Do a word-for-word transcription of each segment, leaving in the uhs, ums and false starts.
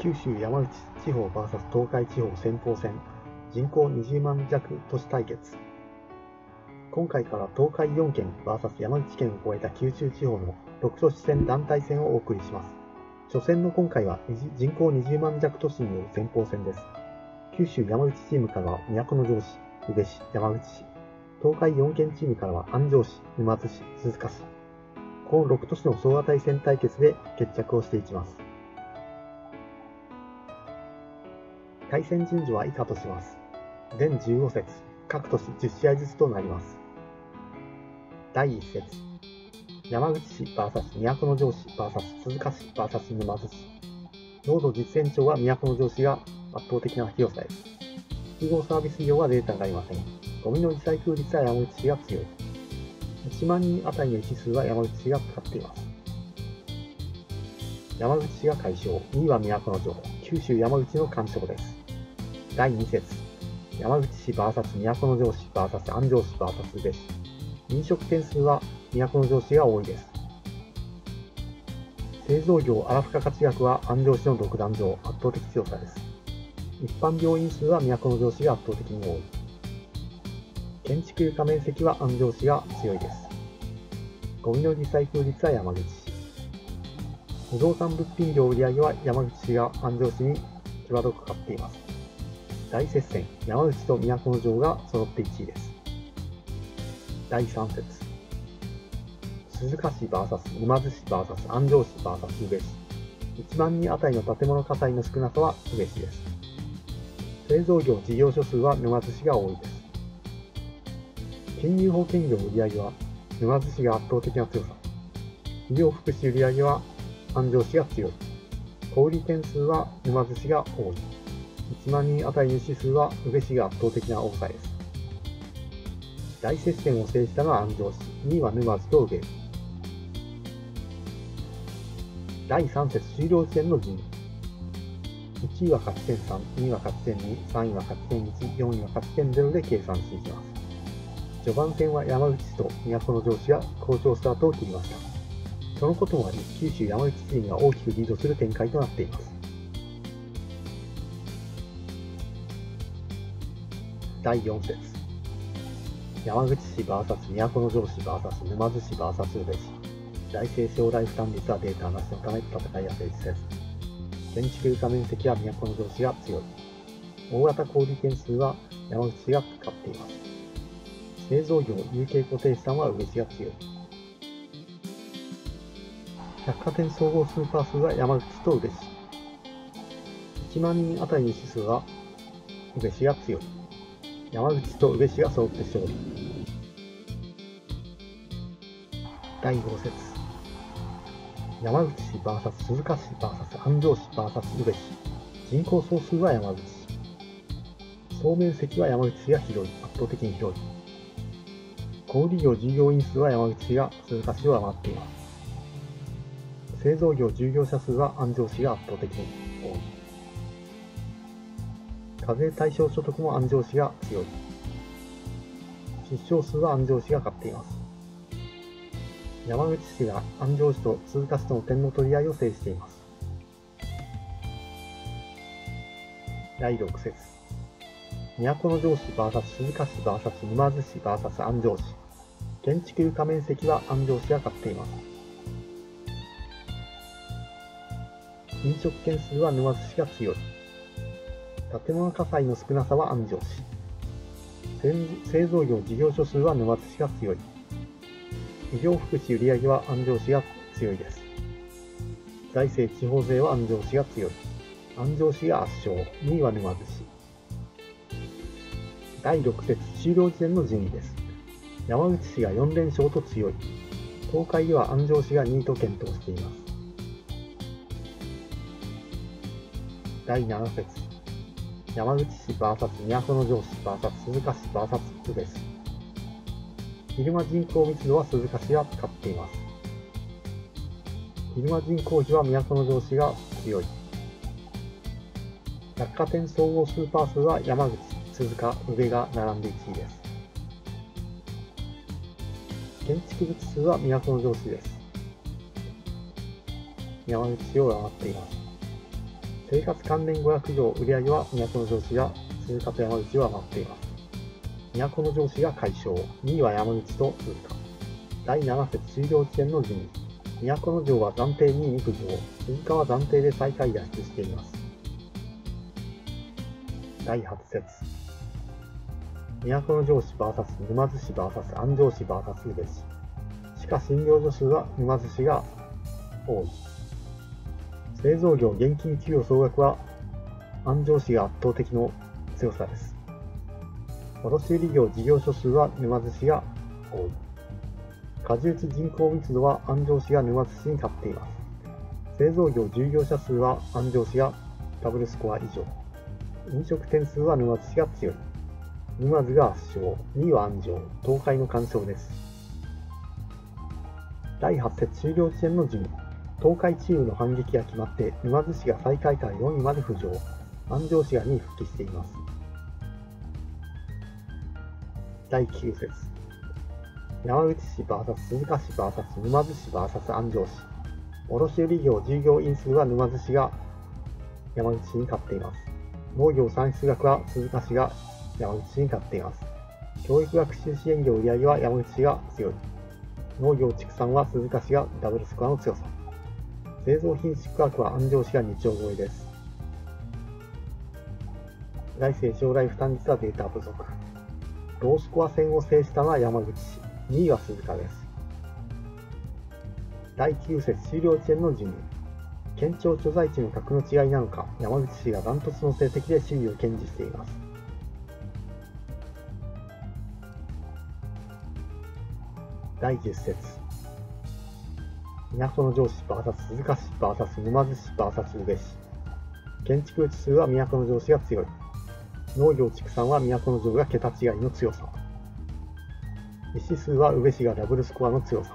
九州山内地方 ブイエス 東海地方先鋒戦、人口にじゅうまん弱都市対決。今回から東海よん県 ブイエス 山口県を超えた九州地方のろく都市戦団体戦をお送りします。初戦の今回は人口にじゅうまん弱都市による先鋒戦です。九州山口チームからは都城市、宇部市、山口市、東海よん県チームからは安城市、沼津市、鈴鹿市。このろく都市の総当たり戦対決で決着をしていきます。対戦順序は以下とします。全じゅうご節、各都市じゅっ試合ずつとなります。だいいち節、山口市 ブイエス 都城市 ブイエス 鈴鹿市 ブイエス 沼津市。濃度実践長は都城市が圧倒的な広さです。複合サービス量はデータがありません。ゴミのリサイクル率は山口市が強い。いちまん人あたりの石数は山口市が勝っています。山口市が快勝、にいは都城、九州山口の完勝です。だいに節、山口市 ブイエス 都城市 ブイエス 安城市 ブイエス 宇部市。飲食店数は都城市が多いです。製造業荒付加価値額は安城市の独壇場、圧倒的強さです。一般病院数は都城市が圧倒的に多い。建築床面積は安城市が強いです。ゴミのリサイクル率は山口市。不動産物品業売上は山口市が安城市に際どく勝っています。大接戦、山口と都城が揃っていちいです。だいさん節、鈴鹿市 ブイエス 沼津市 ブイエス 安城市 ブイエス 宇部市。いちまん人あたりの建物火災の少なさは宇部市です。製造業事業所数は沼津市が多いです。金融保険業売上は沼津市が圧倒的な強さ。医療福祉売上は安城市が強い。小売店数は沼津市が多い。いちまん人あたりの指数は宇部市が圧倒的な多さです。大接戦を制したのは安城市、にいは沼津と宇部。だいさん節終了時点の順位。いちいは勝ち点さん、にいは勝ち点に、さんいは勝ち点いち、よんいは勝ち点ゼロで計算していきます。序盤戦は山口市と都城市が好調スタートを切りました。そのこともあり、九州山口チームが大きくリードする展開となっています。だいよん節、山口市 ブイエス 都城市 ブイエス 沼津市 ブイエス 宇部市。財政将来負担率はデータなしのため戦いは成立せず。建築床面積は都城市が強い。大型小売店数は山口市が勝っています。製造業有形固定資産は宇部市が強い。百貨店総合スーパー数は山口と宇部市。いちまん人あたりの指数は宇部市が強い。山口と宇部市が揃って勝利。だいご節、山口市 ブイエス 鈴鹿市 ブイエス 安城市 ブイエス 宇部市。人口総数は山口市。総面積は山口市が広い、圧倒的に広い。小売業従業員数は山口市が鈴鹿市を上回っています。製造業従業者数は安城市が圧倒的に多い。課税対象所得も安城市が強い。出生数は安城市が勝っています。山口市が安城市と鈴鹿市との点の取り合いを制しています。だいろく節、都城市 ブイエス 鈴鹿市 ブイエス 沼津市 ブイエス 安城市。建築床面積は安城市が勝っています。飲食店数は沼津市が強い。建物火災の少なさは安城市。製造業事業所数は沼津市が強い。医療福祉売上は安城市が強いです。財政地方税は安城市が強い。安城市が圧勝、にいは沼津市。だいろく節終了時点の順位です。山口市がよん連勝と強い。東海では安城市がにいと健闘しています。だいなな節、山口市 ブイエス 都城市 ブイエス 鈴鹿市 ブイエス 宇部市。昼間人口密度は鈴鹿市が勝っています。昼間人口比は都城市が強い。百貨店総合スーパー数は山口、鈴鹿、宇部が並んでいちいです。建築物数は都城市です。山口市を上回っています。 生活関連ごひゃく以上売上は都城市や鈴鹿と山口は上回っています。都城市が快勝、にいは山口と鈴鹿。だいなな節終了時点の順位。都城は暫定にいに浮上、鈴鹿は暫定で最下位脱出しています。だいはち節。都城市 ブイエス 沼津市 ブイエス 安城市 ブイエス 宇部市。歯科診療所数は沼津市が多い。製造業現金給与総額は安城市が圧倒的の強さです。卸売業事業所数は沼津市が多い。果樹地人口密度は安城市が沼津市に勝っています。製造業従業者数は安城市がダブルスコア以上。飲食店数は沼津市が強い。沼津が圧勝、にいは安城、東海の完勝です。だいはち節終了時点の順位。東海チームの反撃が決まって沼津市が最下位からよんいまで浮上、安城市がにい復帰しています。だいきゅう節。山口市 ブイエス 鈴鹿市 ブイエス 沼津市 ブイエス 安城市。卸売業従業員数は沼津市が山口市に勝っています。農業産出額は鈴鹿市が山口市に勝っています。教育学習支援業売上は山口市が強い。農業畜産は鈴鹿市がダブルスコアの強さ。製造品質価格は安城市がにちょう超えです。来世将来負担率はデータ不足。ロースコア戦を制したのは山口市、にいは鈴鹿です。だいきゅう節終了時点の順位。県庁所在地の格の違いなのか、山口市がダントツの成績で首位を堅持しています。だいじゅっ節。都城市 ブイエス 鈴鹿市 ブイエス 沼津市 ブイエス 宇部市。建築地数は都城市が強い。農業畜産は都城が桁違いの強さ。医師数は宇部市がダブルスコアの強さ。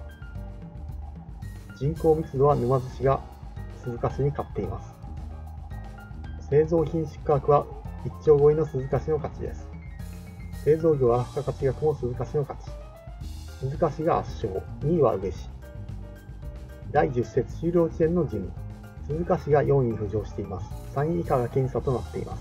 人口密度は沼津市が鈴鹿市に勝っています。製造品質価格はいっちょう超えの鈴鹿市の勝ちです。製造業荒付加価値額も鈴鹿市の勝ち。鈴鹿市が圧勝、にいは宇部市。だいじゅっ節終了時点の順位。鈴鹿市がよんいに浮上しています。さんい以下が僅差となっています。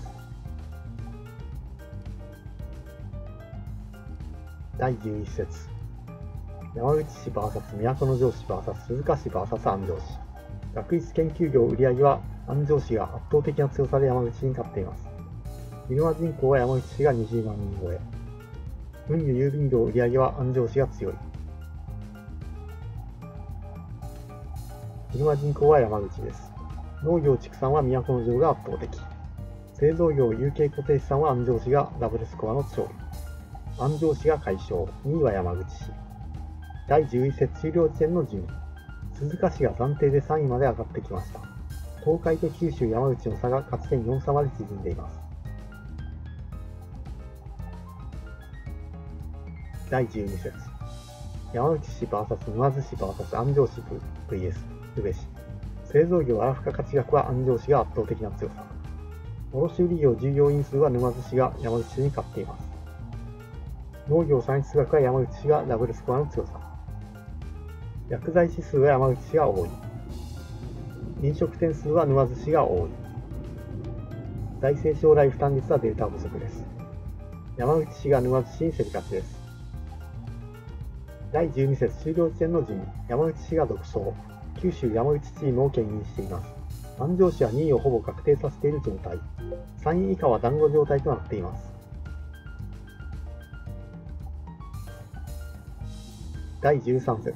だいじゅういち節。山口市 ブイエス 都城市 ブイエス 鈴鹿市 ブイエス 安城市。学術研究業売上は安城市が圧倒的な強さで山口市に勝っています。ビルマ人口は山口市がにじゅうまんにん超え。運輸郵便業売上は安城市が強い。ビルマ人口は山口です。農業畜産は都城が圧倒的。製造業有形固定資産は安城市がダブルスコアの勝利。安城市が快勝、にいは山口市。だいじゅういち節終了時点の順位。鈴鹿市が暫定でさんいまで上がってきました。東海と九州山口の差が勝ち点よん差まで縮んでいます。だいじゅうに節。山口市 ブイエス 沼津市 ブイエス 安城市 ブイエス 宇部市。製造業荒付加価値額は安城市が圧倒的な強さ。卸売業従業員数は沼津市が山口市に勝っています。農業産出額は山口市がダブルスコアの強さ。薬剤指数は山口市が多い。飲食店数は沼津市が多い。財政将来負担率はデータ不足です。山口市が沼津市に競り勝ちです。だいじゅうに節終了時点の順位。山口市が独走。九州山口チームを牽引しています。安城市はにいをほぼ確定させている状態。さんい以下は団子状態となっています。だいじゅうさん節。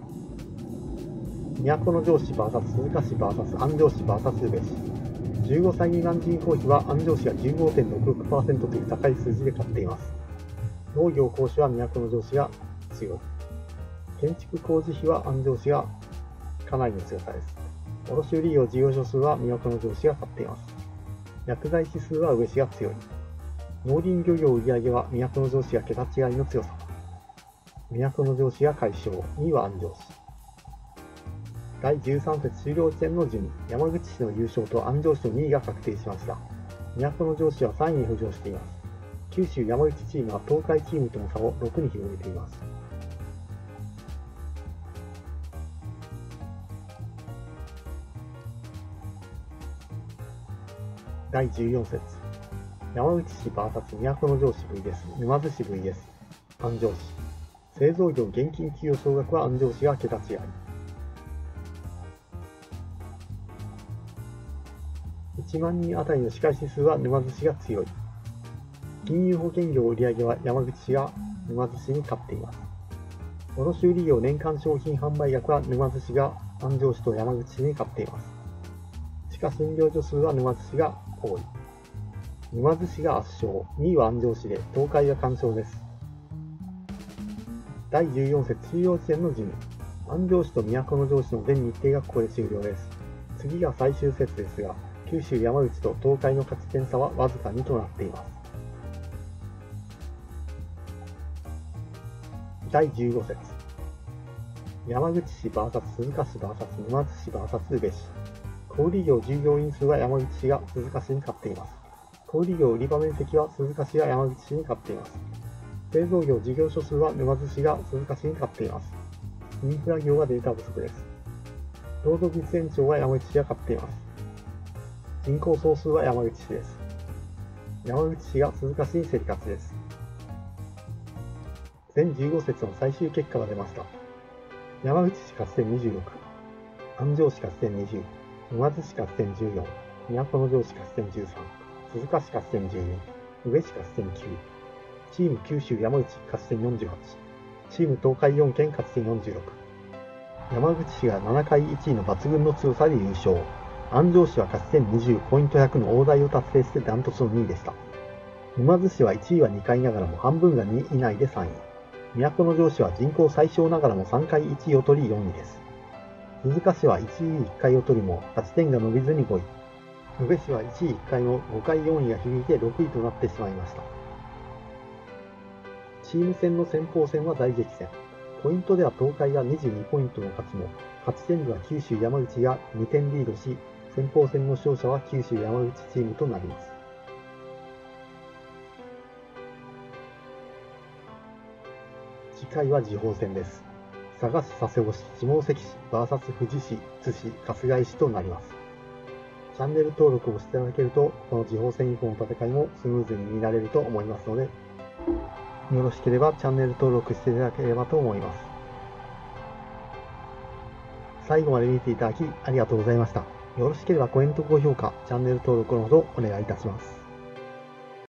都城市 ブイエス 鈴鹿市 ブイエス 安城市 ブイエス 宇部市。じゅうごさい未満人口比は安城市が じゅうごてんろくろくパーセント という高い数字で勝っています。農業講師は都城市が強い。建築工事費は安城市がかなりの強さです。卸売業事業所数は都城市が勝っています。薬剤指数は宇部市が強い。農林漁業売上は都城市が桁違いの強さ。都城市が快勝、にいは安城市。だいじゅうさん節終了時点の順位。山口市の優勝と安城市のにいが確定しました。都城市はさんいに浮上しています。九州山口チームは東海チームとの差をろくに広げています。 だいじゅうよん節、山口市 ブイエス 都城市 ブイエス 沼津市 ブイエス 安城市。製造業現金給与総額は安城市が桁違い。いちまんにんあたりの歯科指数は沼津市が強い。金融保険業売上は山口市が沼津市に勝っています。卸売業年間商品販売額は沼津市が安城市と山口市に勝っています。歯科診療所数は沼津市が多い。沼津市が圧勝、にいは安城市で東海が完勝です。だいじゅうよん節、終了時点の順位。安城市と都城市の全日程がここで終了です。次が最終節ですが、九州山口と東海の勝ち点差はわずかにとなっています。だいじゅうご節、山口市 ブイエス 鈴鹿市 ブイエス 沼津市 ブイエス 宇部市。小売業従業員数は山口市が鈴鹿市に勝っています。小売業売り場面積は鈴鹿市が山口市に勝っています。製造業事業所数は沼津市が鈴鹿市に勝っています。インフラ業はデータ不足です。労働実演庁は山口市が勝っています。人口総数は山口市です。山口市が鈴鹿市に競り勝ちです。全じゅうご節の最終結果が出ました。山口市勝ち点にじゅうろく、安城市勝ち点にじゅう、沼津市勝ち点じゅうよん、都城市勝ち点じゅうさん、鈴鹿市勝ち点じゅうに、宇部市勝ち点きゅう、チーム九州山口勝ち点よんじゅうはち、チーム東海よん県勝ち点よんじゅうろく。山口市がななかいいちいの抜群の強さで優勝。安城市は勝ち点にじゅう、ポイントひゃくの大台を達成してダントツのにいでした。沼津市はいちいはにかいながらも半分がにい以内でさんい。都城市は人口最小ながらもさんかいいちいを取りよんいです。鈴鹿市はいちいいっかいを取りも勝ち点が伸びずにごい。宇部市はいちいいっかいのごかいよんいが響いてろくいとなってしまいました。チーム戦の先鋒戦は大激戦。ポイントでは東海がにじゅうにポイントの勝ちも、勝ち点では九州山口がにてんリードし、先鋒戦の勝者は九州山口チームとなります。次回は次鋒戦です。佐賀市、佐世保市、下関市 ブイエス 富士市、津市、春日井市となります。チャンネル登録をしていただけると、この次鋒戦以降の戦いもスムーズに見られると思いますので、よろしければチャンネル登録していただければと思います。最後まで見ていただきありがとうございました。よろしければコメント、高評価、チャンネル登録のほどお願いいたします。